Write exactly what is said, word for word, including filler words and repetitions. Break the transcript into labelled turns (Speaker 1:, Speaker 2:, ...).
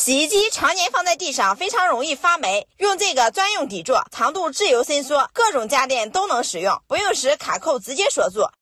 Speaker 1: 洗衣机常年放在地上非常容易发霉，用这个专用底座，长度自由伸缩，各种家电都能使用，不用时卡扣直接锁住，